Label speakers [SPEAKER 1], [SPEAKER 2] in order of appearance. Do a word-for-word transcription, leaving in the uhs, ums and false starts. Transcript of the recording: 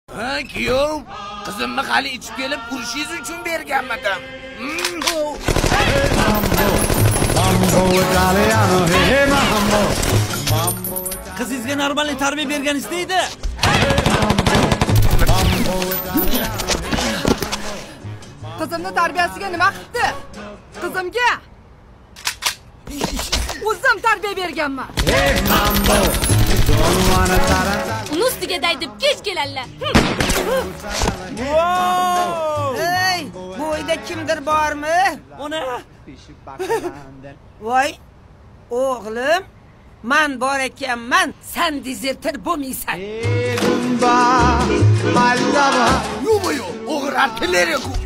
[SPEAKER 1] Ha, kuyov, qizimni hali ichib kelib urishingiz uchun berganmidim.
[SPEAKER 2] Qizingizga normal tarbiya bergan istaydi.
[SPEAKER 3] Qizimni tarbiyasiga nima qildi? Qizimga o'zim tarbiya berganman.
[SPEAKER 4] Uni ustiga daydib kech keladilar.
[SPEAKER 5] Ey, bu uyda kimdir bormi?
[SPEAKER 2] Ona.
[SPEAKER 5] Voy, o'g'lim, men bor ekanman, sen dezertir bo'lmaysan.
[SPEAKER 1] Yo'q, yo'q, o'g'ri artilleriya ku.